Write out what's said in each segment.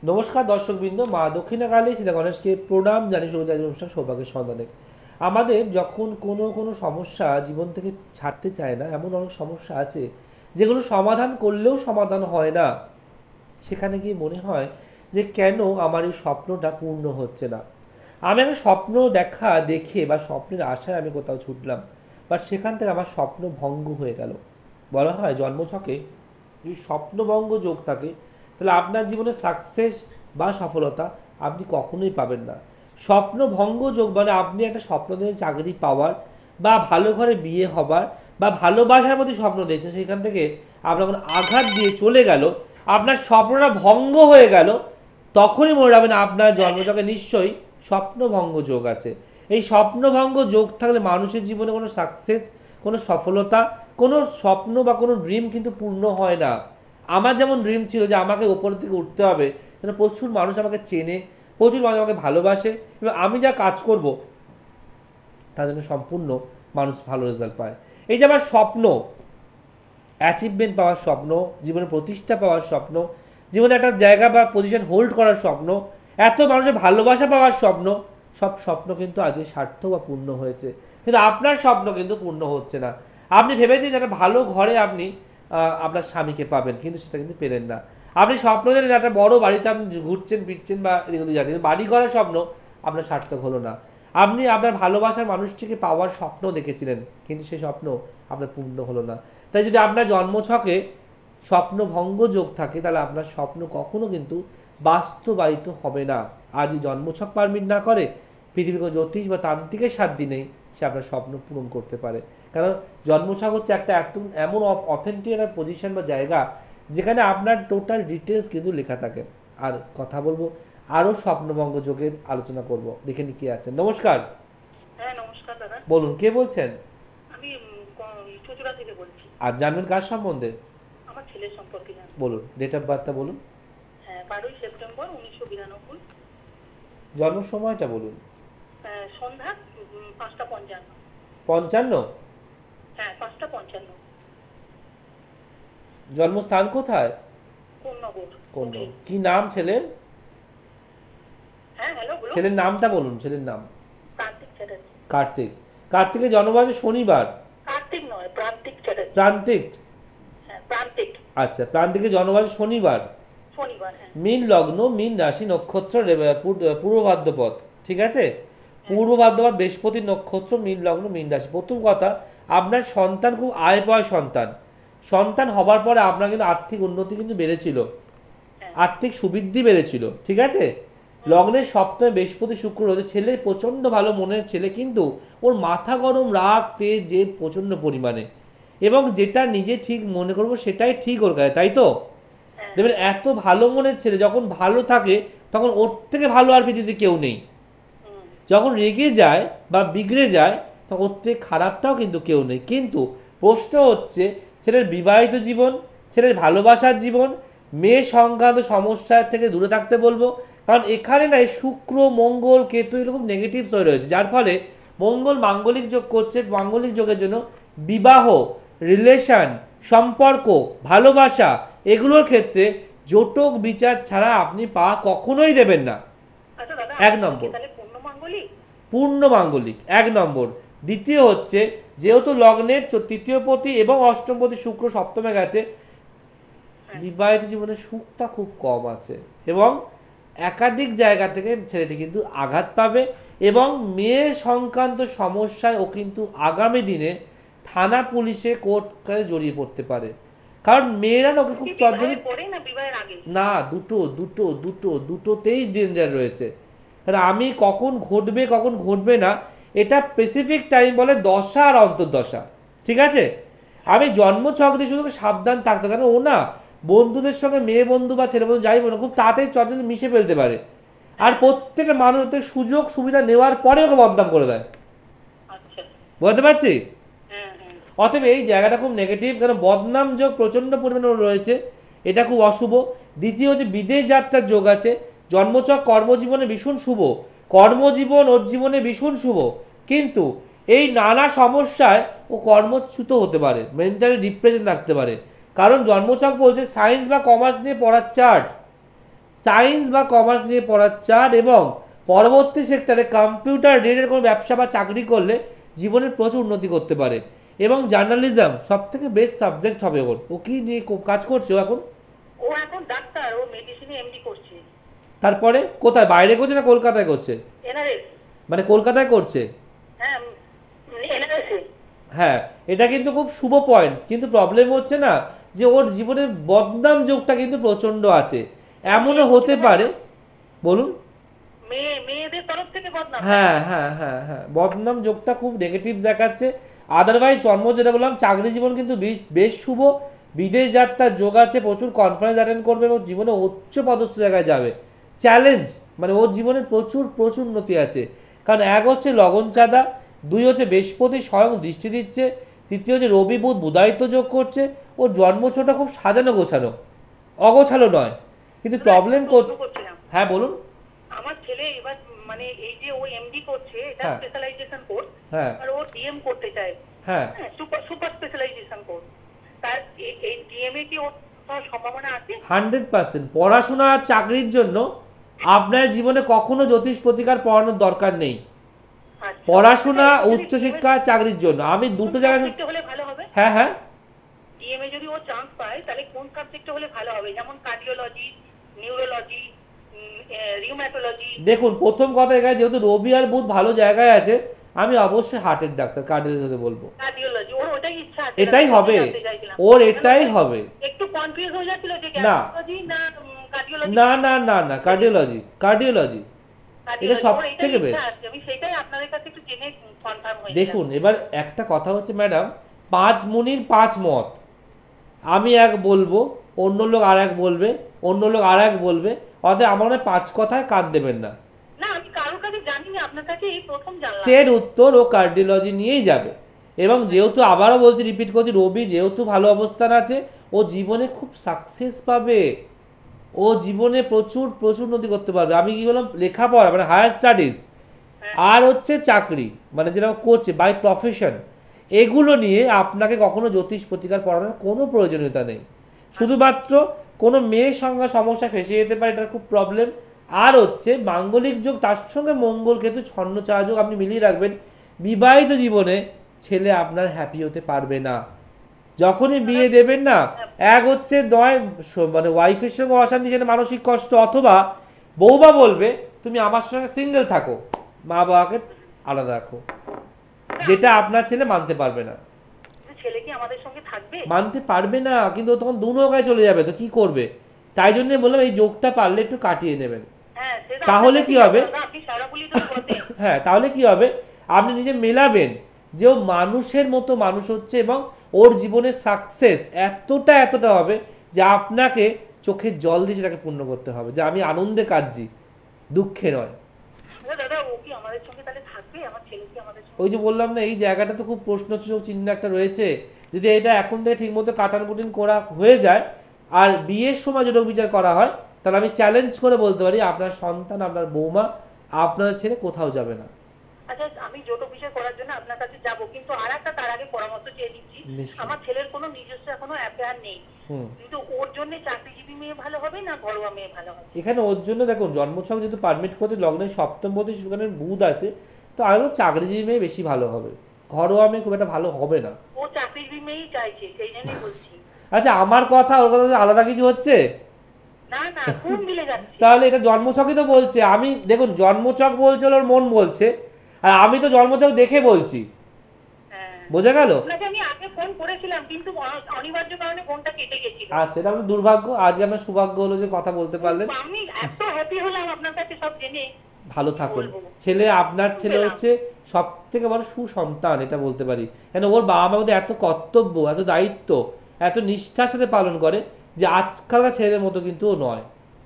নমস্কার দর্শকবৃন্দ, মা দক্ষিণাকালী সীতা গণেশকে প্রণাম জানি শুভজাতি অনুষ্ঠান সৌভাগ্যের সন্ধানে। আমাদের যখন কোনো সমস্যা জীবন থেকে ছাড়তে চায় না, এমন অনেক সমস্যা আছে যেগুলো সমাধান করলেও সমাধান হয় না। সেখানে গিয়ে মনে হয় যে কেন আমার এই স্বপ্নটা পূর্ণ হচ্ছে না। আমি একটা স্বপ্ন দেখে বা স্বপ্নের আশায় আমি কোথাও ছুটলাম, বা সেখান থেকে আমার স্বপ্ন ভঙ্গ হয়ে গেল। বলা হয় জন্মছকে যদি স্বপ্নভঙ্গ যোগ থাকে, তাহলে আপনার জীবনে সাকসেস বা সফলতা আপনি কখনোই পাবেন না। স্বপ্নভঙ্গ যোগ মানে আপনি একটা স্বপ্ন দিয়ে চাকরি পাওয়ার, বা ভালো ঘরে বিয়ে হবার, বা ভালোবাসার প্রতি স্বপ্ন দেখছেন, সেখান থেকে আপনার কোনো আঘাত দিয়ে চলে গেল, আপনার স্বপ্নটা ভঙ্গ হয়ে গেল, তখনই মনে রাখবেন আপনার জন্মছকে নিশ্চয়ই স্বপ্নভঙ্গ যোগ আছে। এই স্বপ্নভঙ্গ যোগ থাকলে মানুষের জীবনে কোনো সাকসেস, কোনো সফলতা, কোনো স্বপ্ন বা কোনো ড্রিম কিন্তু পূর্ণ হয় না। আমার যেমন ড্রিম ছিল যে আমাকে ওপরের দিকে উঠতে হবে, যেন প্রচুর মানুষ আমাকে চেনে, প্রচুর মানুষ আমাকে ভালোবাসে, এবং আমি যা কাজ করব তার জন্য সম্পূর্ণ মানুষ ভালো রেজাল্ট পায়। এই যে আমার স্বপ্ন, অ্যাচিভমেন্ট পাওয়ার স্বপ্ন, জীবনে প্রতিষ্ঠা পাওয়ার স্বপ্ন, জীবনে একটা জায়গা বা পজিশন হোল্ড করার স্বপ্ন, এত মানুষের ভালোবাসা পাওয়ার স্বপ্ন, সব স্বপ্ন কিন্তু আজকে সার্থক বা পূর্ণ হয়েছে। কিন্তু আপনার স্বপ্ন কিন্তু পূর্ণ হচ্ছে না। আপনি ভেবেছেন যে একটা ভালো ঘরে আপনি আপনার স্বামীকে পাবেন, কিন্তু সেটা কিন্তু পেলেন না। আপনি স্বপ্ন দেখলেন একটা বড় বাড়িতে আপনি ঘুরছেন ফিরছেন বা এগুলো জানেন, বাড়ি করার স্বপ্ন আপনার সার্থক হলো না। আপনি আপনার ভালোবাসার মানুষটিকে পাওয়ার স্বপ্ন দেখেছিলেন, কিন্তু সেই স্বপ্ন আপনার পূর্ণ হলো না। তাই যদি আপনার জন্মছকে স্বপ্নভঙ্গ যোগ থাকে, তাহলে আপনার স্বপ্ন কখনো কিন্তু বাস্তবায়িত হবে না। আজ জন্মছক পারমিট না করে, পৃথিবীর কোনো জ্যোতিষ বা তান্ত্রিকের সাত দিনেই সে আপনার স্বপ্ন পূরণ করতে পারে। কারণ জন্মছক হচ্ছে একটা এমন অথেন্টিক একটা পজিশন বা জায়গা, যেখানে আপনার টোটাল ডিটেলস কিন্তু লেখা থাকে। আর কথা বলবো, আরও স্বপ্নভঙ্গ যোগের আলোচনা করব। দেখে নি কে আছেন। নমস্কার। হ্যাঁ, নমস্কার দাদা। বলুন, কে বলছেন? আমি চুঁচুড়া থেকে বলছি। আর জানবেন কার সম্বন্ধে? আমার ছেলের সম্পর্কে জানতে। বলুন, ডেট অফ বার্থটা বলুন। হ্যাঁ, 12ই সেপ্টেম্বর 1992। জন্ম সময়টা বলুন। সন্ধ্যা 5টা 55। 55। হ্যাঁ, 5টা 55। জন্মস্থান কোথায়? কোন নগর? কোন? হুগলি। কি নাম ছেলের? হ্যাঁ, হ্যালো, বলুন। ছেলের নামটা বলুন, ছেলের নাম। কার্তিক চ্যাটার্জি। কার্তিক। কার্তিকের জন্মবারে শনিবার। কার্তিক নয়, প্রান্তিক চ্যাটার্জি। প্রান্তিক। হ্যাঁ, প্রান্তিক। আচ্ছা, প্রান্তিকের জন্মবারে শনিবার। শনিবার, হ্যাঁ। মীন লগ্ন, মীন রাশি, নক্ষত্র পূর্ব ভাদ্রপদ। ঠিক আছে? হ্যাঁ। পূর্ব ভাদ্রপদ, বৃহস্পতি নক্ষত্র, মীন লগ্ন, মীন রাশি। প্রথম কথা, আপনার সন্তান খুব আয় পাওয়ার সন্তান। সন্তান হবার পরে আপনার কিন্তু আর্থিক উন্নতি কিন্তু বেড়েছিল, হ্যাঁ। আর্থিক সুবৃদ্ধি বেড়েছিল। ঠিক আছে? হুম। লগ্নের সপ্তমে বৃহস্পতি শুক্র রয়েছে। ছেলে প্রচণ্ড ভালো মনের ছেলে, কিন্তু ওর মাথা গরম, রাগ তেজ জেদ প্রচণ্ড পরিমাণে, এবং যেটা নিজে ঠিক মনে করবো সেটাই ঠিক ওর কাছে, তাই তো? হ্যাঁ। দেখবেন এত ভালো মনের ছেলে যখন ভালো থাকে, তখন ওর থেকে ভালো আর পৃথিবীতে কেউ নেই। হুম। যখন রেগে যায় বা বিগড়ে যায়, তখন ওর থেকে খারাপটাও কিন্তু কেউ নেই। কিন্তু প্রশ্ন হচ্ছে, ছেলের বিবাহিত জীবন, ছেলের ভালোবাসার জীবন, মেয়ে সংক্রান্ত সমস্যার থেকে দূরে থাকতে বলবো। কারণ এখানে না শুক্র মঙ্গল কেতু এরকম নেগেটিভস হয়ে রয়েছে, যার ফলে মঙ্গল মাঙ্গলিক যোগ করছে। মাঙ্গলিক যোগের জন্য বিবাহ, রিলেশন, সম্পর্ক, ভালোবাসা, এগুলোর ক্ষেত্রে জটক বিচার ছাড়া আপনি পা কখনোই দেবেন না। আচ্ছা দাদা, এক আমার কি নম্বর, তাহলে পূর্ণ মাঙ্গলিক? পূর্ণ মাঙ্গলিক, এক নম্বর। দ্বিতীয় হচ্ছে, যেহেতু লগ্নের তৃতীয় পতি এবং অষ্টম পতি শুক্র সপ্তমে গেছে, হ্যাঁ। বিবাহিত জীবনে সুখটা খুব কম আছে, এবং একাধিক জায়গা থেকে ছেলেটি কিন্তু আঘাত পাবে, এবং মেয়ে সংক্রান্ত সমস্যায় ও কিন্তু আগামী দিনে থানা পুলিশে কোর্ট কাজে জড়িয়ে পড়তে পারে। কারণ মেয়েরা ওকে খুব কি চটজলদি, বিবাহের পরে না বিবাহের আগে? না, দুটো দুটো দুটো দুটোতেই ডেঞ্জার রয়েছে। কারণ আমি কখন ঘটবে কখন ঘটবে না, এটা স্পেসিফিক টাইম বলে দশা আর অন্তর্দশা। ঠিক আছে? আমি জন্মছক দিয়ে শুধু সাবধান থাকতে, কারণ ও না বন্ধুদের সঙ্গে, মেয়ে বন্ধু বা ছেলে বন্ধু যাই বলো, খুব তাড়াতাড়ি চটজলদি মিশে ফেলতে পারে। আর প্রত্যেকটা মানুষ ওতে সুযোগ সুবিধা নেওয়ার পরে ওকে বদনাম করে দেয়। আচ্ছা। বুঝতে পারছি? হ্যাঁ, হ্যাঁ। অতএব এই জায়গাটা খুব নেগেটিভ, কারণ বদনাম যোগ প্রচণ্ড পরিমাণে রয়েছে, এটা খুব অশুভ। দ্বিতীয় হচ্ছে বিদেশ যাত্রার যোগ আছে। জন্মচক কর্মজীবনে ভীষণ শুভ, কর্মজীবন ওর জীবনে ভীষণ শুভ, কিন্তু এই নানা সমস্যায় ও কর্মচ্যুত হতে পারে, মেন্টালি ডিপ্রেশন থাকতে পারে। কারণ জন্মচক বলছে সায়েন্স বা কমার্স নিয়ে পড়ার চার্ট, সায়েন্স বা কমার্স নিয়ে পড়ার চান এবং পরবর্তী সেক্টরে কম্পিউটার রিলেটেড কোনো ব্যবসা বা চাকরি করলে জীবনের প্রচুর উন্নতি করতে পারে, এবং জার্নালিজম সব থেকে বেস্ট সাবজেক্ট হবে ওর। ও কি নিয়ে কাজ করছে ও এখন? ও এখন ডাক্তার, ও মেডিসিনে এমডি করছে। তারপরে কোথায়, বাইরে করছে না কলকাতায় করছে? এনআরএস। মানে কলকাতায় করছে? হ্যাঁ, এনআরএস। হ্যাঁ, এটা কিন্তু খুব শুভ পয়েন্টস, কিন্তু প্রবলেম হচ্ছে না যে ওর জীবনের বদনাম যোগটা কিন্তু প্রচণ্ড আছে। এমনও হতে পারে, বলুন। মেয়েদের তরফ থেকে বদনাম। হ্যাঁ হ্যাঁ হ্যাঁ হ্যাঁ, বদনাম যোগটা খুব নেগেটিভ দেখাচ্ছে। আদারওয়াইজ জন্ম যেটা বললাম, চাকরি জীবন কিন্তু বেশ শুভ। বিদেশ যাত্রার যোগ আছে, প্রচুর কনফারেন্স অ্যাটেন্ড করবে এবং জীবনে উচ্চ পদস্থ জায়গায় যাবে। চ্যালেঞ্জ মানে ওর জীবনে প্রচুর প্রচুর উন্নতি আছে, কারণ এক হচ্ছে লগন চাঁদা, দুই হচ্ছে বৃহস্পতি স্বয়ং দৃষ্টি দিচ্ছে, তৃতীয় হচ্ছে রবি বুধ বুধায়িত্ব যোগ করছে। ওর জন্মছটা খুব সাজানো গোছানো, অগোছালো নয়। কিন্তু প্রবলেম করছিলাম। হ্যাঁ বলুন। আমার ছেলে এবার মানে এই যে ও এমডি করছে, এটা হ্যাঁ। Specialization course. হ্যাঁ আর ও ডিএম করতে চায়। হ্যাঁ, সুপার সুপার স্পেশালাইজেশন কোর্স। তার এই ডিএমএ কি ওর কোনো সম্ভাবনা আছে? 100%। পড়াশোনা আর চাকরির জন্য আপনার জীবনে কখনো জ্যোতিষ প্রতিকার পড়ানোর দরকার নেই। আচ্ছা। পড়াশোনা, আচ্ছা, যদি উচ্চশিক্ষা, চাকরির জন্য আমি দুটো কোন জায়গায়। সাবজেক্টে হলে ভালো হবে? হ্যাঁ হ্যাঁ, ডিএমএ যদি ও চান্স পায় তাহলে কোন সাবজেক্টে হলে ভালো হবে? যেমন কার্ডিওলজি, নিউরোলজি, রিউম্যাটোলজি। দেখুন প্রথম কথা, এখানে যেহেতু রবি আর বুধ ভালো জায়গায় আছে, আমি অবশ্যই হার্টের ডাক্তার কার্ডিওলজি হতে বলবো। কার্ডিওলজি ওর ওটাই ইচ্ছা আছে। এটাই হবে, ওর এটাই হবে। একটু কনফিউজ হয়ে যাচ্ছিল যে না। গ্যাস্ট্রোলজি না কার্ডিওলজি। না না না না, কার্ডিওলজি কার্ডিওলজি এটা সব থেকে বেস্ট। আমি সেটাই আপনাদের কাছে একটু জেনে কনফার্ম হই। দেখুন এবার একটা কথা হচ্ছে ম্যাডাম, পাঁচ মুনির পাঁচ মত। আমি এক বলবো, অন্য লোক আর এক বলবে, অন্য লোক আর এক বলবে, অতএব আমার মনে হয় পাঁচ কথায় কাঁদ দেবেন না। না, আমি কারোর কাছে জানি না, আপনার কাছে এই প্রথম জানলাম। স্টেট উত্তর ও কার্ডিওলজি নিয়েই যাবে। এবং যেহেতু আবারও বলছি, রিপিট করছি, রবি যেহেতু ভালো অবস্থান আছে, ও জীবনে খুব সাকসেস পাবে। ও জীবনে প্রচুর প্রচুর উন্নতি করতে পারবে। আমি কি বললাম, লেখাপড়া মানে হায়ার স্টাডিজ, আর হচ্ছে চাকরি মানে যেটা ও করছে বাই প্রফেশন, এগুলো নিয়ে আপনাকে কখনো জ্যোতিষ প্রতিকার পড়ানোর কোনো প্রয়োজনীয়তা নেই। শুধুমাত্র কোনো মেয়ের সঙ্গে সমস্যা ফেসে যেতে পারে, এটার খুব প্রবলেম। আর হচ্ছে মাঙ্গলিক যোগ, তার সঙ্গে মঙ্গল কেতু ছন্ন চার যোগ আপনি মিলিয়ে রাখবেন। বিবাহিত জীবনে ছেলে আপনার হ্যাপি হতে পারবে না। যখনই বিয়ে দেবেন না, এক হচ্ছে নয় মানে ওয়াইফের সঙ্গে অশান্তি, যেটা মানসিক কষ্ট, অথবা বৌমা বলবে তুমি আমার সঙ্গে সিঙ্গেল থাকো, মা বাবাকে আলাদা রাখো, যেটা আপনার ছেলে মানতে পারবে না। ছেলে কি আমাদের সঙ্গে থাকবে? মানতে পারবে না, কিন্তু ও তখন দু নৌকায় চলে যাবে, তো কি করবে? তাই জন্য বললাম এই যোগটা পারলে একটু কাটিয়ে নেবেন। হ্যাঁ, সেটা তাহলে কি হবে? আপনি সারা বলি তো বলতে। হ্যাঁ, তাহলে কি হবে, আপনি নিজে মেলাবেন যে ও মানুষের মতো মানুষ হচ্ছে, এবং ওর জীবনের সাকসেস এতটা এতটা হবে যে আপনাকে চোখের জল দিয়ে সেটাকে পূর্ণ করতে হবে, যে আমি আনন্দে কাঁদছি, দুঃখে নয়। দাদা, ও কি আমাদের সঙ্গে তাহলে থাকবে? আমার ছেলে কি আমাদের সঙ্গে? ওই যে বললাম না, এই জায়গাটা তো খুব প্রশ্নসূচক চিহ্ন একটা রয়েছে। যদি এটা এখন থেকে ঠিকমতো কাটান কুটিন করা হয়ে যায়, আর বিয়ের সময় যোগ বিচার করা হয়, তাহলে আমি চ্যালেঞ্জ করে বলতে পারি আপনার সন্তান, আপনার বৌমা আপনার ছেড়ে কোথাও যাবে না। আচ্ছা, আমি জোট বিষয় করার জন্য আপনার কাছে যাব, কিন্তু আর একটা তার আগে পরামর্শ চেয়ে নিচ্ছি। নিশ্চয়ই। আমার ছেলের কোনো নিজস্ব এখনো অ্যাফেয়ার নেই, কিন্তু ওর জন্য চাকরিজীবী মেয়ে ভালো হবে না ঘরোয়া মেয়ে ভালো হবে? এখানে ওর জন্য দেখুন, জন্মছক যেহেতু পারমিট করতে, লগ্নের সপ্তম পতি সেখানে বুধ আছে, তো আরও চাকরিজীবী মেয়ে বেশি ভালো হবে, ঘরোয়া মেয়ে খুব একটা ভালো হবে না। ও চাকরিজীবী মেয়েই চাইছে, সেই জন্যই বলছি। আচ্ছা, আমার কথা ওর কথা আলাদা কিছু হচ্ছে? না না, খুব মিলে যাচ্ছে। তাহলে এটা জন্মছকই তো বলছে। আমি দেখুন, জন্মছক বলছে ওর মন বলছে, আর আমি তো জন্মছক দেখে বলছি, হ্যাঁ, বোঝা গেল? আপনাকে আমি আগে ফোন করেছিলাম, কিন্তু অনিবার্য কারণে ফোনটা কেটে গেছিল। আচ্ছা, এটা আপনার দুর্ভাগ্য। আজকে আপনার সৌভাগ্য হলো যে কথা বলতে পারলেন। আমি এত হ্যাপি হলাম আপনার কাছে সব জেনে। ভালো থাকুন। বলবো। ছেলে, আপনার ছেলে হচ্ছে সব থেকে বড় সুসন্তান, এটা বলতে পারি, কেন ওর বাবা মার মধ্যে এত কর্তব্য, এত দায়িত্ব, এত নিষ্ঠার সাথে পালন করে, যে আজকালকার ছেলেদের মতো কিন্তু ও নয়।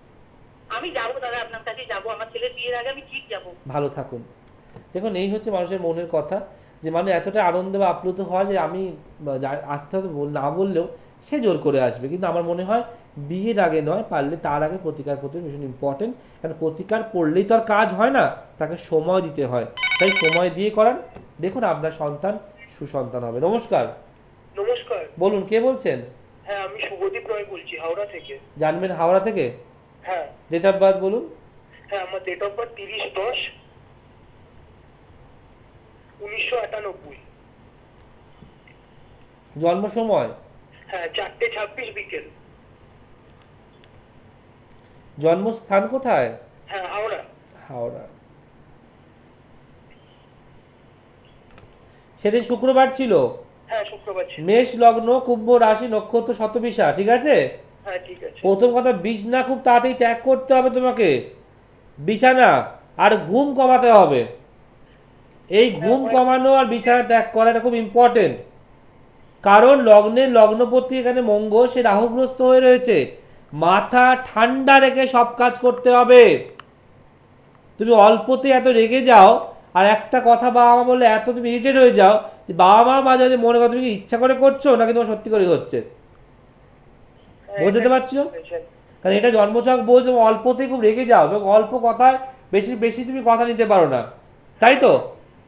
আমি যাবো দাদা, আপনার কাছে যাবো, আমার ছেলের বিয়ের আগে আমি ঠিক যাবো। ভালো থাকুন। দেখুন, এই হচ্ছে মানুষের মনের কথা, যে মানে এতটা আনন্দ বা আপ্লুত হয় যে আমি আসতে হয়তো না বললেও সে জোর করে আসবে। কিন্তু আমার মনে হয় বিয়ের আগে নয়, পারলে তার আগে প্রতিকার করতে ভীষণ ইম্পর্টেন্ট। কারণ প্রতিকার পড়লেই তো আর কাজ হয় না, তাকে সময় দিতে হয়, তাই সময় দিয়ে করান। দেখুন আপনার সন্তান সুসন্তান হবে। নমস্কার। নমস্কার। বলুন, কে বলছেন? হ্যাঁ, আমি শুভদীপ রয় বলছি, হাওড়া থেকে। জানবেন হাওড়া থেকে? হ্যাঁ। ডেট অফ বার্থ বলুন। হ্যাঁ, আমার ডেট অফ বার্থ 30/10/1998। জন্ম সময়? হ্যাঁ, 4:26 বিকেল। জন্মস্থান কোথায়? হ্যাঁ, হাওড়া। হাওড়া। সেদিন শুক্রবার ছিল। হ্যাঁ, শুক্রবার ছিল। মেষ লগ্ন, কুম্ভ রাশি, নক্ষত্র শতবিশা, ঠিক আছে? হ্যাঁ, ঠিক আছে। প্রথম কথা, বিছানা খুব তাড়াতাড়ি ত্যাগ করতে হবে তোমাকে, বিছানা। আর ঘুম কমাতে হবে। এই ঘুম কমানো আর বিছানা ত্যাগ করা এটা খুব ইম্পর্টেন্ট। কারণ লগ্নের লগ্নপতি এখানে মঙ্গল, সে রাহুগ্রস্ত হয়ে রয়েছে। মাথা ঠান্ডা রেখে সব কাজ করতে হবে। তুমি অল্পতে এত রেগে যাও, আর একটা কথা বাবা মা বললে এত তুমি ইরিটেট হয়ে যাও, যে বাবা মা মাঝে মাঝে মনে করো তুমি কি ইচ্ছা করে করছো নাকি তোমার সত্যি করে হচ্ছে। বুঝতে পারছো? কারণ এটা জন্মছক বলছে অল্পতেই খুব রেগে যাও এবং অল্প কথায় বেশি বেশি তুমি কথা নিতে পারো না, তাই তো?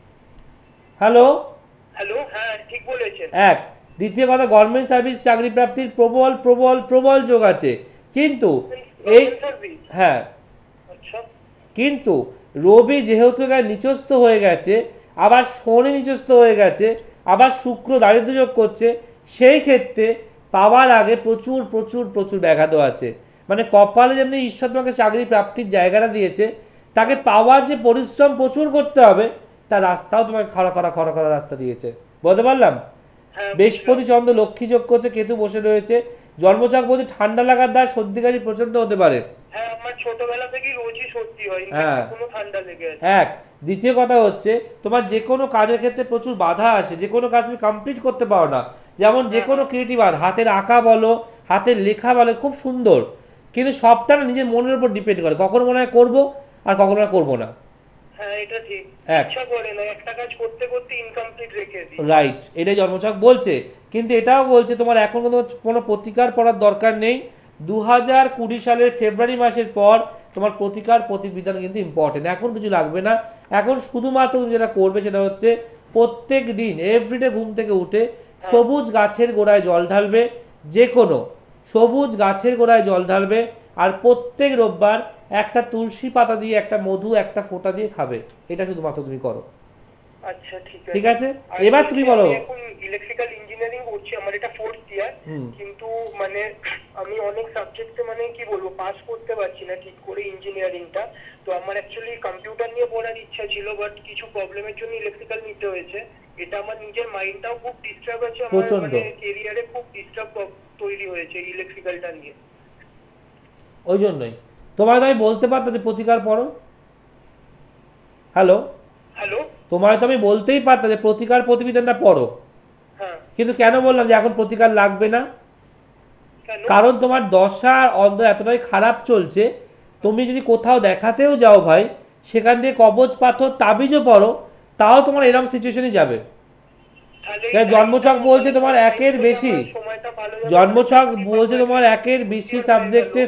হ্যালো? হ্যালো, হ্যাঁ ঠিক বলেছেন। এক। দ্বিতীয় কথা, গভর্নমেন্ট সার্ভিস চাকরি প্রাপ্তির প্রবল প্রবল প্রবল যোগ আছে, কিন্তু এই, হ্যাঁ, আচ্ছা। কিন্তু রবি যেহেতু এখানে নিচস্থ হয়ে গেছে, আবার শনি নিচস্থ হয়ে গেছে, আবার শুক্র দারিদ্র্য যোগ করছে, সেই ক্ষেত্রে পাওয়ার আগে প্রচুর প্রচুর প্রচুর ব্যাঘাত আছে। মানে কপালে যেমনি ঈশ্বর তোমাকে চাকরি প্রাপ্তির জায়গাটা দিয়েছে, তাকে পাওয়ার যে পরিশ্রম প্রচুর করতে হবে, তার রাস্তাও তোমাকে খরা খরা রাস্তা দিয়েছে। বলতে পারলাম? বৃহস্পতি চন্দ্র লক্ষ্মী যোগ করছে, কেতু বসে রয়েছে। জন্মছক বলছে ঠান্ডা লাগার দ্বার সর্দি কাশি প্রচন্ড হতে পারে। হ্যাঁ, আমার ছোটবেলা থেকেই রোজই সর্দি হয়, হ্যাঁ। কোনো ঠান্ডা লেগে আছে। এক। দ্বিতীয় কথা হচ্ছে, তোমার যে কোনো কাজের ক্ষেত্রে প্রচুর বাধা আসে, যে কোনো কাজ তুমি কমপ্লিট করতে পারো না। যেমন যে কোনো ক্রিয়েটিভ আর্ট, হাতের আঁকা বলো, হাতের লেখা বলো, খুব সুন্দর, কিন্তু সবটা না নিজের মনের উপর ডিপেন্ড করে, কখনো মনে হয় করবো আর কখনো না করবো না। হ্যাঁ, এটা ঠিক। এক। ইচ্ছা করে না, একটা কাজ করতে করতে ইনকমপ্লিট রেখে দিই। রাইট, এটাই জন্মছক বলছে। কিন্তু এটাও বলছে তোমার এখন কোনো প্রতিকার পড়ার দরকার নেই। 2020 সালের ফেব্রুয়ারি মাসের পর তোমার প্রতিকার প্রতিবিধান কিন্তু ইম্পর্টেন্ট, এখন কিছু লাগবে না। এখন শুধুমাত্র তুমি যেটা করবে সেটা হচ্ছে প্রত্যেক দিন এভরিডে ঘুম থেকে উঠে সবুজ গাছের গোড়ায় জল ঢালবে, যে কোনো সবুজ গাছের গোড়ায় জল ঢালবে, আর প্রত্যেক রোববার একটা তুলসী পাতা দিয়ে একটা মধু একটা ফোঁটা দিয়ে খাবে। এটা শুধুমাত্র তুমি করো। আচ্ছা, ঠিক আছে। ঠিক আছে, এবার তুমি বলো। আমি এখন ইলেকট্রিক্যাল ইঞ্জিনিয়ারিং করছি, আমার এটা 4th ইয়ার। কিন্তু মানে আমি অনেক সাবজেক্টে মানে কি বলবো পাস করতে পারছি না ঠিক করে ইঞ্জিনিয়ারিংটা। তো আমার অ্যাকচুয়ালি কম্পিউটার নিয়ে পড়ার ইচ্ছা ছিল, বাট কিছু প্রবলেমের জন্য ইলেকট্রিক্যাল নিতে হয়েছে। এটা আমার নিজের মাইন্ডটাও খুব ডিস্টার্ব আছে, আমার মানে ক্যারিয়ারে খুব ডিস্টার্ব তৈরি হয়েছে ইলেকট্রিক্যালটা নিয়ে। ওই জন্যই তোমায় তো আমি বলতে পারতাম যে প্রতিকার পড়ো। হ্যালো? হ্যালো, তোমায় তো আমি বলতেই পারতাম যে প্রতিকার প্রতিবিধানটা পড়ো, হ্যাঁ। কিন্তু কেন বললাম যে এখন প্রতিকার লাগবে না? কেন? কারণ তোমার দশা আর অন্ধ এতটাই খারাপ চলছে, তুমি যদি কোথাও দেখাতেও যাও ভাই, সেখান দিয়ে কবচ পাথর তাবিজও পড়ো, তাও তোমার এরকম সিচুয়েশনই যাবে। জন্মছক বলছে তোমার একের বেশি, জন্মছক বলছে তোমার একের বেশি সাবজেক্টে,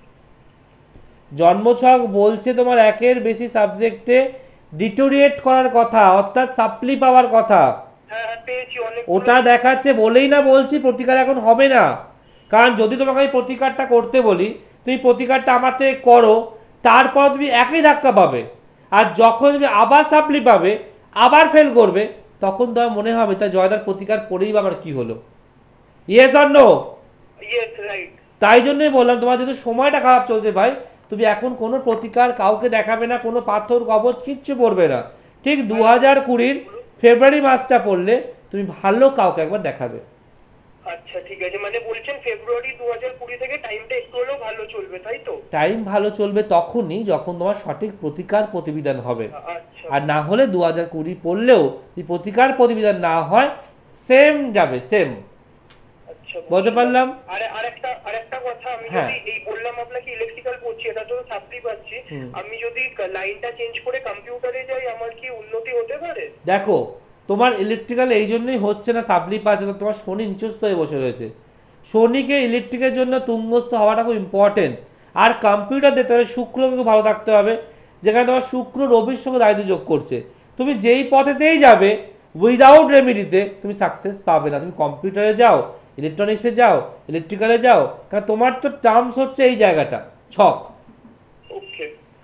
জন্মছক বলছে তোমার একের বেশি সাবজেক্টে ডিটোরিয়েট করার কথা, অর্থাৎ সাপ্লি পাওয়ার কথা। ওটা দেখাচ্ছে বলেই না বলছি প্রতিকার এখন হবে না। কারণ যদি তোমাকে আমি প্রতিকারটা করতে বলি, তুমি প্রতিকারটা আমার থেকে করো, তারপর তুমি একই ধাক্কা পাবে। আর যখন তুমি আবার সাপ্লি পাবে, আবার ফেল করবে, তখন তোমার মনে হবে তা জয়দার প্রতিকার পড়েই বা আমার কি হলো। Yes or no? Yes, right. তাই জন্যই বললাম তোমার যেহেতু সময়টা খারাপ চলছে ভাই, তুমি এখন কোনো প্রতিকার কাউকে দেখাবে না, কোনো পাথর কবচ কিচ্ছু পড়বে না। ঠিক 2020 ফেব্রুয়ারি মাসটা পড়লে তুমি ভালো কাউকে একবার দেখাবে। আচ্ছা, ঠিক আছে। মানে বলছেন ফেব্রুয়ারি 2020 থেকে টাইমটা একটু হলেও ভালো চলবে, তাই তো? টাইম ভালো চলবে তখনই যখন তোমার সঠিক প্রতিকার প্রতিবিধান হবে। আচ্ছা। আর না হলে 2020 পড়লেও যদি প্রতিকার প্রতিবিধান না হয়, সেম যাবে, সেম। আচ্ছা, বলতে পারলাম? আরেকটা কথা, আমি যদি এই বললাম আপনাকে ইলেকট্রিক্যাল পড়ছি, এটা তো চাকরি পাচ্ছি, আমি যদি লাইনটা চেঞ্জ করে কম্পিউটারে যাই, আমার কি উন্নতি হতে পারে? দেখো, তোমার ইলেকট্রিক্যাল এই জন্যই হচ্ছে না, সাপ্লি পাচ্ছে না, তোমার শনি নিচস্থ হয়ে বসে রয়েছে। শনিকে ইলেকট্রিকের জন্য তুঙ্গস্থ হওয়াটা খুব ইম্পর্টেন্ট। আর কম্পিউটার দিতে হলে শুক্রকে খুব ভালো থাকতে হবে, যেখানে তোমার শুক্র রবির সঙ্গে দায়িত্ব যোগ করছে। তুমি যেই পথেতেই যাবে উইদাউট রেমিডিতে তুমি সাকসেস পাবে না। তুমি কম্পিউটারে যাও, ইলেকট্রনিক্সে যাও, ইলেকট্রিক্যালে যাও, কারণ তোমার তো টার্মস হচ্ছে এই জায়গাটা ছক।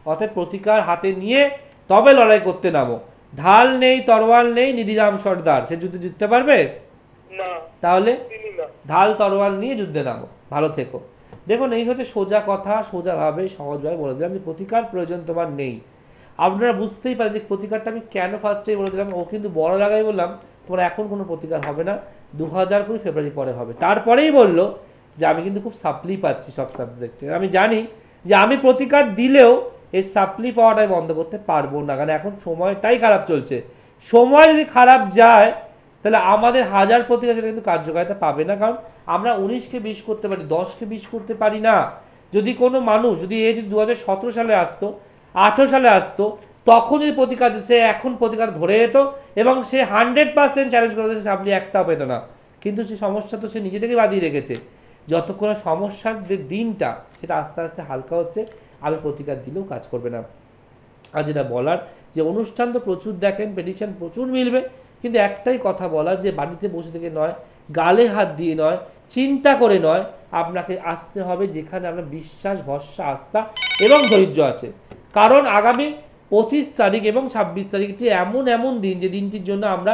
অতএব প্রতিকার হাতে নিয়ে তবে লড়াই করতে নামো। ঢাল নেই, তরোয়াল নেই, নিধিরাম সর্দার, সে যুদ্ধে জিততে পারবে না, তাহলে তিনি না। ঢাল তরোয়াল নিয়ে যুদ্ধে নামো। ভালো থেকো। দেখুন, এই হচ্ছে সোজা কথা, সোজাভাবে সহজভাবে বলে দিলাম যে প্রতিকার প্রয়োজন তোমার নেই। আপনারা বুঝতেই পারেন যে প্রতিকারটা আমি কেন ফার্স্টেই বলে দিলাম। ও কিন্তু বড় লাগাই বললাম তোমার এখন কোনো প্রতিকার হবে না, 2020 ফেব্রুয়ারি পরে হবে। তারপরেই বললো যে আমি কিন্তু খুব সাপ্লি পাচ্ছি সব সাবজেক্টে। আমি জানি যে আমি প্রতিকার দিলেও এই সাপ্লি পাওয়াটাই বন্ধ করতে পারবো না, কারণ এখন সময়টাই খারাপ চলছে। সময় যদি খারাপ যায় তাহলে আমাদের হাজার প্রতিকার সেটা কিন্তু কার্যকারিতা পাবে না, কারণ আমরা 19কে 20 করতে পারি, 10কে 20 করতে পারি না। যদি কোনো মানুষ যদি এই যদি 2017 সালে আসতো, 18 সালে আসতো, তখন যদি প্রতিকার সে এখন প্রতিকার ধরে যেত এবং সে 100% চ্যালেঞ্জ করে দিয়েছে, সাপ্লি একটাও পেত না। কিন্তু সে সমস্যা তো সে নিজে থেকেই বাদিয়ে রেখেছে। যতক্ষণ সমস্যার যে দিনটা সেটা আস্তে আস্তে হালকা হচ্ছে, আমি প্রতিকার দিলেও কাজ করবে না। আর যেটা বলার যে অনুষ্ঠান তো প্রচুর দেখেন, পেটিশন প্রচুর মিলবে, কিন্তু একটাই কথা বলার যে বাড়িতে বসে থেকে নয়, গালে হাত দিয়ে নয়, চিন্তা করে নয়, আপনাকে আসতে হবে যেখানে আপনার বিশ্বাস, ভরসা, আস্থা এবং ধৈর্য আছে। কারণ আগামী 25 তারিখ এবং 26 তারিখটি এমন এমন দিন যে দিনটির জন্য আমরা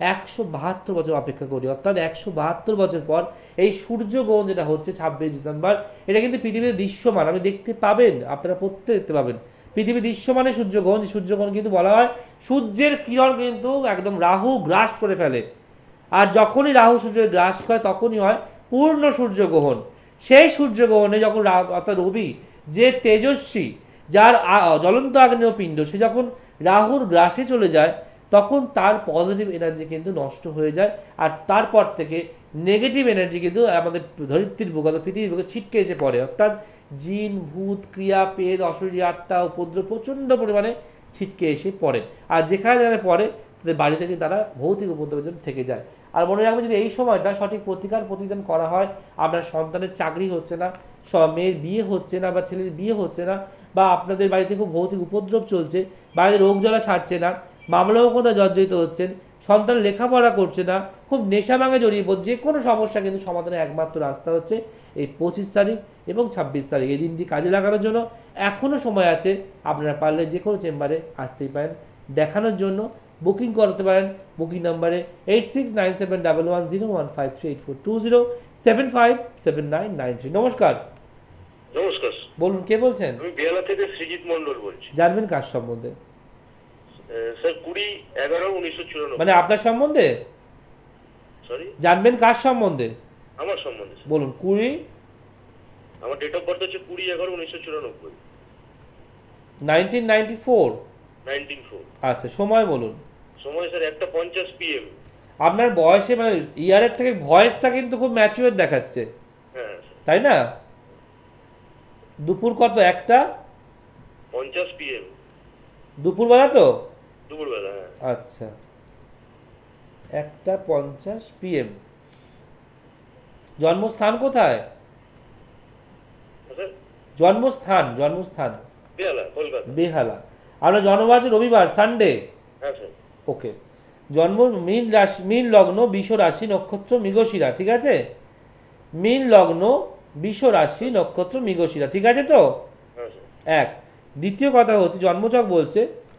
172 বছর অপেক্ষা করি। অর্থাৎ 172 বছর পর এই সূর্যগ্রহণ যেটা হচ্ছে 26 ডিসেম্বর, এটা কিন্তু পৃথিবীতে দৃশ্যমান, আপনি দেখতে পাবেন, আপনারা প্রত্যেক দেখতে পাবেন। পৃথিবী দৃশ্যমানে সূর্যগ্রহণ, যে সূর্যগ্রহণ কিন্তু বলা হয় সূর্যের কিরণ কিন্তু একদম রাহু গ্রাস করে ফেলে, আর যখনই রাহু সূর্যের গ্রাস করে তখনই হয় পূর্ণ সূর্যগ্রহণ। সেই সূর্যগ্রহণে যখন অর্থাৎ রবি যে তেজস্বী, যার জ্বলন্ত আগ্নেয় পিণ্ড, সে যখন রাহুর গ্রাসে চলে যায় তখন তার পজিটিভ এনার্জি কিন্তু নষ্ট হয়ে যায়, আর তারপর থেকে নেগেটিভ এনার্জি কিন্তু আমাদের ধরিত্রীর বুক অর্থাৎ পৃথিবীর বুকে ছিটকে এসে পড়ে। অর্থাৎ জিন, ভূত, ক্রিয়া, পেদ, অশরীরী আত্মা, উপদ্রব প্রচণ্ড পরিমাণে ছিটকে এসে পড়ে, আর যেখানে যেখানে পড়ে তাদের বাড়ি থেকে তারা ভৌতিক উপদ্রবের জন্য থেকে যায়। আর মনে রাখবেন যদি এই সময়টা সঠিক প্রতিকার প্রতিদান করা হয়, আপনার সন্তানের চাকরি হচ্ছে না, মেয়ের বিয়ে হচ্ছে না বা ছেলের বিয়ে হচ্ছে না, বা আপনাদের বাড়িতে খুব ভৌতিক উপদ্রব চলছে, বাড়িতে রোগ জ্বালা সারছে না, মামলা মোকদ্দমায় জর্জরিত হচ্ছেন, সন্তান লেখাপড়া করছে না, খুব নেশা ভাঙে জড়িয়ে পড়ছে, যে কোনো সমস্যা কিন্তু সমাধানের একমাত্র রাস্তা হচ্ছে এই 25 তারিখ এবং 26 তারিখ। এই দিনটি কাজে লাগানোর জন্য এখনও সময় আছে। আপনারা পারলে যে কোনো চেম্বারে আসতেই পারেন, দেখানোর জন্য বুকিং করতে পারেন। বুকিং নাম্বারে 869711538420757993। নমস্কার। নমস্কার, বলুন, কে বলছেন? আমি বেহালা থেকে সৃজিত মন্ডল বলছি। জানবেন কার সম্বন্ধে? স্যার 20/11/1994। মানে আপনার সম্বন্ধে? সরি, জানবেন কার সম্বন্ধে? আমার সম্বন্ধে। বলুন। 20, আমার ডেট অফ বার্থ হচ্ছে 20/11/1994। 1994। 1994। আচ্ছা, সময় বলুন। সময় স্যার 1:50 PM। আপনার বয়সে মানে ইয়ারের থেকে ভয়েসটা কিন্তু খুব ম্যাচিওর দেখাচ্ছে, হ্যাঁ স্যার। তাই না? দুপুর কত? 1:50 PM। দুপুরবেলা তো? দুপুরবেলা, হ্যাঁ। আচ্ছা, 1:50 PM। জন্মস্থান কোথায়? স্যার জন্মস্থান বেহালা, কলকাতা। বেহালা। আপনার জন্ম আছে রবিবার, সানডে? হ্যাঁ স্যার। ওকে। জন্ম মীন রাশি, মীন লগ্ন, বৃষ রাশি, নক্ষত্র মৃগশিরা, ঠিক আছে? মীন লগ্ন, বৃষ রাশি, নক্ষত্র মৃগশিরা, ঠিক আছে তো? হ্যাঁ স্যার। এক। দ্বিতীয় কথা হচ্ছে জন্মছক বলছে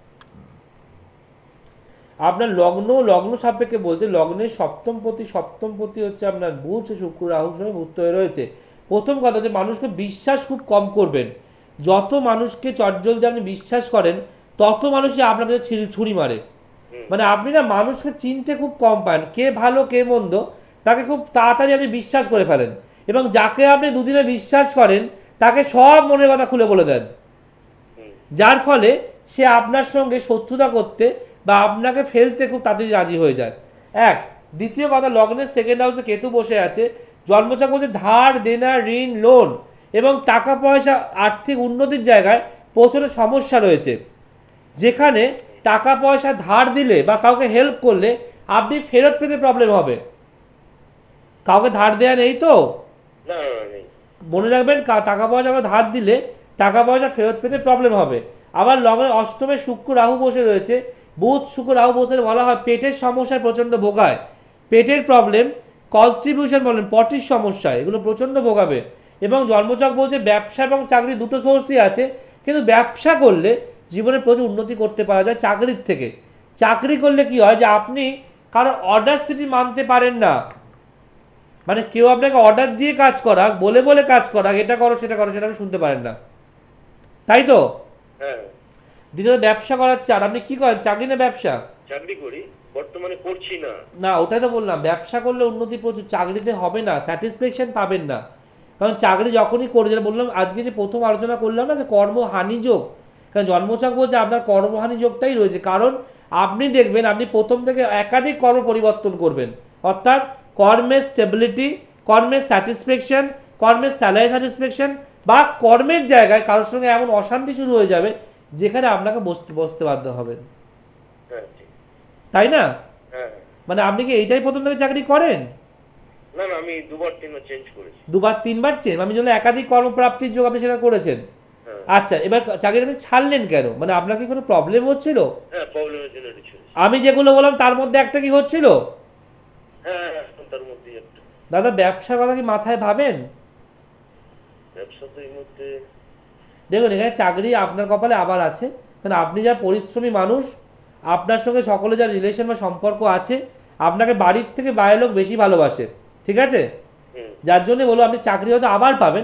আপনার লগ্ন সাপেক্ষে বলছে লগ্নের সপ্তম পতি হচ্ছে আপনার বুধ, শুক্র, রাহু সঙ্গে ভূত হয়ে রয়েছে। প্রথম কথা হচ্ছে মানুষকে বিশ্বাস খুব কম করবেন। যত মানুষকে চটজলদি আপনি বিশ্বাস করেন তত মানুষই আপনার কাছে ছুরি মারে। মানে আপনি না মানুষকে চিনতে খুব কম পান, কে ভালো কে মন্দ তাকে খুব তাড়াতাড়ি আপনি বিশ্বাস করে ফেলেন, এবং যাকে আপনি দুদিনে বিশ্বাস করেন তাকে সব মনের কথা খুলে বলে দেন, যার ফলে সে আপনার সঙ্গে শত্রুতা করতে বা আপনাকে ফেলতে খুব তাড়াতাড়ি রাজি হয়ে যায়। এক। দ্বিতীয় কথা, লগ্নের সেকেন্ড হাউসে কেতু বসে আছে। জন্মছক বলছে ধার দেনা, ঋণ, লোন এবং টাকা পয়সা আর্থিক উন্নতির জায়গায় প্রচুর সমস্যা রয়েছে, যেখানে টাকা পয়সা ধার দিলে বা কাউকে হেল্প করলে আপনি ফেরত পেতে প্রবলেম হবে। কাউকে ধার দেয়া নেই তো? না, নেই। মনে রাখবেন, টাকা পয়সা ধার দিলে টাকা পয়সা ফেরত পেতে প্রবলেম হবে। আবার লগ্নের অষ্টমে শুক্র রাহু বসে রয়েছে। বুধ শুক্র রাহু বসে বলা হয় পেটের সমস্যায় প্রচণ্ড ভোগায়, পেটের প্রবলেম, কনস্টিটিউশন বলেন, পটির সমস্যা, এগুলো প্রচণ্ড ভোগাবে। এবং জন্মছক বলছে ব্যবসা এবং চাকরি দুটো সোর্সই আছে, কিন্তু ব্যবসা করলে জীবনে প্রচুর উন্নতি করতে পারা যায় চাকরির থেকে। চাকরি করলে কি হয় যে আপনি কারো অর্ডারসিটি মানতে পারেন না, মানে কেউ আপনাকে অর্ডার দিয়ে কাজ করাক, বলে বলে কাজ করাক, এটা করো সেটা করো, সেটা আপনি শুনতে পারেন না, তাই তো? হ্যাঁ, দ্বিতীয়ত ব্যবসা করার চান, আপনি কি করেন, চাকরি না ব্যবসা? চাকরি করি, বর্তমানে করছি না। না, ওটাই তো বললাম, ব্যবসা করলে উন্নতি প্রচুর, চাকরিতে হবে না, স্যাটিসফ্যাকশন পাবেন না। কারণ চাকরি যখনই করে, যেটা বললাম আজকে যে প্রথম আলোচনা করলাম না, যে কর্মহানি যোগ, কারণ জন্মছক বলছে আপনার কর্মহানি যোগটাই রয়েছে। কারণ আপনি দেখবেন আপনি প্রথম থেকে একাধিক কর্ম পরিবর্তন করবেন, অর্থাৎ কর্মের স্টেবিলিটি, কর্মের স্যাটিসফ্যাকশন, কর্মের স্যালারি স্যাটিসফ্যাকশন, বা কর্মের জায়গায় কারোর সঙ্গে এমন অশান্তি শুরু হয়ে যাবে যেখানে আপনাকে বসতে বাধ্য হবেন, হ্যাঁ, ঠিক। তাই না? হ্যাঁ, মানে আপনি কি এইটাই প্রথম থেকে চাকরি করেন? না না, আমি দুবার তিনবার চেঞ্জ করেছি। দুবার তিনবার চেঞ্জ, আমি জন্য একাধিক কর্মপ্রাপ্তির যোগ আপনি সেটা করেছেন। হ্যাঁ, আচ্ছা, এবার চাকরি আপনি ছাড়লেন কেন, মানে আপনার কি কোনো প্রবলেম হচ্ছিল? হ্যাঁ, প্রবলেমের জন্য এটা ছেড়েছি। আমি যেগুলো বললাম তার মধ্যে একটা কি হচ্ছিল? হ্যাঁ, হ্যাঁ, তার মধ্যে একটা। দাদা ব্যবসার কথা কি মাথায় ভাবেন? ব্যবসা তো এই মধ্যে দেখুন এখানে চাকরি আপনার কপালে আবার আছে, কারণ আপনি যা পরিশ্রমী মানুষ, আপনার সঙ্গে সকলে যা রিলেশন বা সম্পর্ক আছে, আপনাকে বাড়ির থেকে বাইরের লোক বেশি ভালোবাসে, ঠিক আছে? হুম, যার জন্য বলবো আপনি চাকরি হয়তো আবার পাবেন,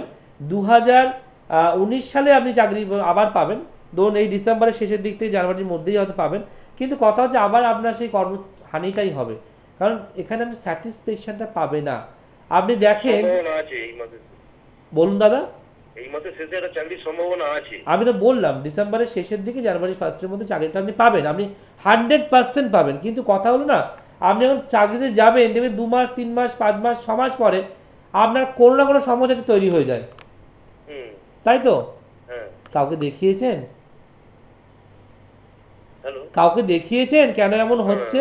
2019 সালে আপনি চাকরি আবার পাবেন, ধরুন এই ডিসেম্বরের শেষের দিক থেকে জানুয়ারির মধ্যেই হয়তো পাবেন। কিন্তু কথা হচ্ছে আবার আপনার সেই কর্মহানিটাই হবে, কারণ এখানে আপনি স্যাটিসফ্যাকশনটা পাবে না। আপনি দেখেন, সম্ভাবনা আছে এই মাসে। বলুন দাদা। এই মাসে শেষে একটা চাকরির সম্ভাবনা আছে। আমি তো বললাম ডিসেম্বরের শেষের দিকে জানুয়ারি ফার্স্টের মধ্যে চাকরিটা আপনি পাবেন, আপনি 100% পাবেন। কিন্তু কথা হলো না, আপনি যখন চাকরিতে যাবেন দেখবেন 2 মাস 3 মাস 5 মাস 6 মাস পরে আপনার কোনো না কোনো সমস্যা তৈরি হয়ে যায়, হুম, তাই তো? হ্যাঁ। কাউকে দেখিয়েছেন? হ্যালো। কাউকে দেখিয়েছেন কেন এমন হচ্ছে?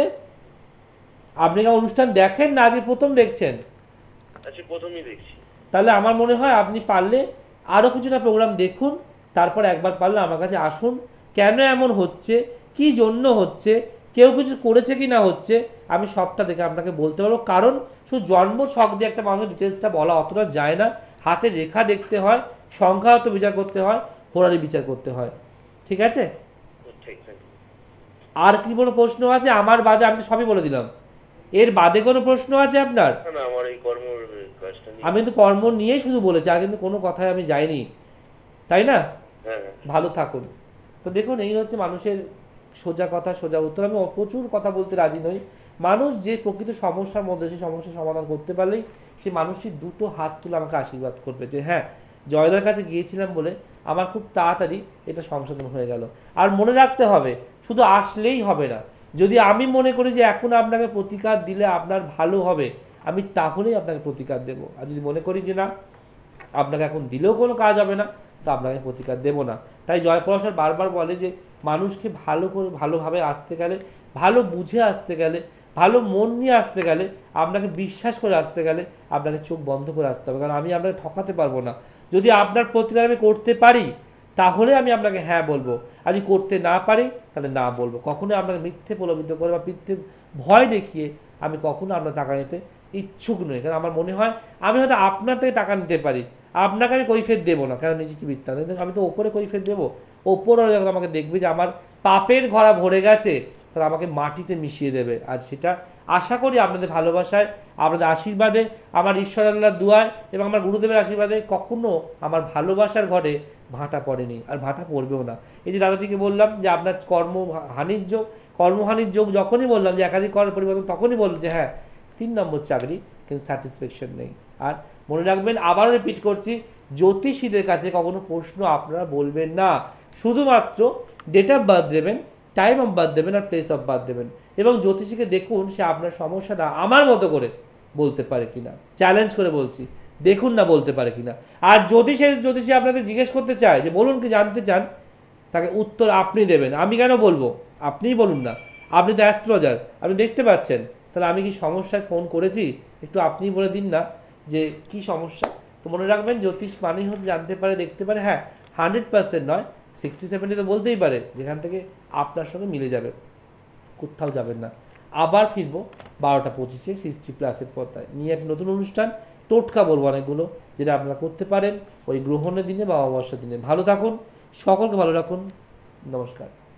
আপনি কি অনুষ্ঠান দেখেন না আজকে প্রথম দেখছেন? আচ্ছা, প্রথমেই দেখছি। তাহলে আমার মনে হয় আপনি পারলে আরও কিছুটা প্রোগ্রাম দেখুন, তারপর একবার পারলে আমার কাছে আসুন, কেন এমন হচ্ছে, কি জন্য হচ্ছে, কেউ কিছু করেছে কি না হচ্ছে, আমি সবটা দেখে আপনাকে বলতে পারবো। কারণ শুধু জন্ম ছক দিয়ে একটা মানুষের ডিটেলসটা বলা অতটা যায় না, হাতে রেখা দেখতে হয়, সংখ্যাগত বিচার করতে হয়, হোরারি বিচার করতে হয়, ঠিক আছে? ঠিক আছে। আর কি কোনো প্রশ্ন আছে আমার বাদে? আমি তো সবই বলে দিলাম, এর বাদে কোনো প্রশ্ন আছে আপনার? না না, আমার এই কাজটা নিয়ে। আমি কিন্তু কর্ম নিয়েই শুধু বলেছি, আর কিন্তু কোনো কথায় আমি যাইনি, তাই না? হ্যাঁ, ভালো থাকুন। তো দেখুন এই হচ্ছে মানুষের সোজা কথা সোজা উত্তর। আমি প্রচুর কথা বলতে রাজি নই। মানুষ যে প্রকৃত সমস্যার মধ্যে সেই সমস্যার সমাধান করতে পারলেই সেই মানুষটি দুটো হাত তুলে আমাকে আশীর্বাদ করবে যে হ্যাঁ, জয়দার কাছে গিয়েছিলাম বলে আমার খুব তাড়াতাড়ি এটা সংশোধন হয়ে গেল। আর মনে রাখতে হবে, শুধু আসলেই হবে না। যদি আমি মনে করি যে এখন আপনাকে প্রতিকার দিলে আপনার ভালো হবে, আমি তাহলেই আপনাকে প্রতিকার দেবো। আর যদি মনে করি যে না, আপনাকে এখন দিলেও কোনো কাজ হবে না, তো আপনাকে প্রতিকার দেবো না। তাই জয়প্রকাশ বারবার বলে যে মানুষকে ভালো করে ভালোভাবে আসতে গেলে, ভালো বুঝে আসতে গেলে, ভালো মন নিয়ে আসতে গেলে, আপনাকে বিশ্বাস করে আসতে গেলে আপনাকে চোখ বন্ধ করে আসতে হবে। কারণ আমি আপনাকে ঠকাতে পারবো না। যদি আপনার প্রতিকার আমি করতে পারি তাহলে আমি আপনাকে হ্যাঁ বলবো, আর যদি করতে না পারি তাহলে না বলবো। কখনোই আপনাকে মিথ্যে প্রলোভিত করে বা মিথ্যে ভয় দেখিয়ে আমি কখনো আপনার টাকা নিতে ইচ্ছুক নই। কারণ আমার মনে হয় আমি হয়তো আপনার থেকে টাকা নিতে পারি, আপনাকে আমি কৈফিয়ত দেবো না, কারণ নিজে কি মিথ্যা, আমি তো ওপরে কৈফিয়ত দেবো। ওপরও যখন আমাকে দেখবে যে আমার পাপের ঘরা ভরে গেছে, তাহলে আমাকে মাটিতে মিশিয়ে দেবে। আর সেটা আশা করি আপনাদের ভালোবাসায়, আপনাদের আশীর্বাদে, আমার ঈশ্বর আল্লাহর দুয়ায় এবং আমার গুরুদেবের আশীর্বাদে কখনো আমার ভালোবাসার ঘরে ভাঁটা পড়েনি, আর ভাঁটা পড়বেও না। এই যে দাদাজিকে বললাম যে আপনার কর্মহানির যোগ যখনই বললাম যে একাধিক কর্ম পরিবর্তন, তখনই বলল যে হ্যাঁ 3 নম্বর চাকরি, কিন্তু স্যাটিসফ্যাকশন নেই। আর মনে রাখবেন, আবারও রিপিট করছি, জ্যোতিষীদের কাছে কখনো প্রশ্ন আপনারা বলবেন না। শুধুমাত্র ডেট অফ বার্থ দেবেন, টাইম অফ বার্থ দেবেন, আর প্লেস অফ বার্থ দেবেন, এবং জ্যোতিষীকে দেখুন সে আপনার সমস্যাটা আমার মতো করে বলতে পারে কিনা। চ্যালেঞ্জ করে বলছি, দেখুন না বলতে পারে কিনা। আর যদি সে জ্যোতিষী আপনাদের জিজ্ঞেস করতে চায় যে বলুন কি জানতে চান, তাকে উত্তর আপনি দেবেন, আমি কেন বলবো? আপনিই বলুন না, আপনি তো অ্যাস্ট্রোলজার, আপনি দেখতে পাচ্ছেন, তাহলে আমি কি সমস্যায় ফোন করেছি একটু আপনিই বলে দিন না যে কি সমস্যা। তো মনে রাখবেন, জ্যোতিষ মানেই হচ্ছে জানতে পারে, দেখতে পারে। হ্যাঁ, 100% নয়, 60-70 তো বলতেই পারে, যেখান থেকে আপনার সঙ্গে মিলে যাবে, কোথাও যাবেন না। আবার ফিরবো 12টা 25-এ 60+ পর্দায় নিয়ে একটা নতুন অনুষ্ঠান, টোটকা বলবো অনেকগুলো, যেটা আপনারা করতে পারেন ওই গ্রহণের দিনে বা অমাবস্যার দিনে। ভালো থাকুন, সকলকে ভালো রাখুন। নমস্কার।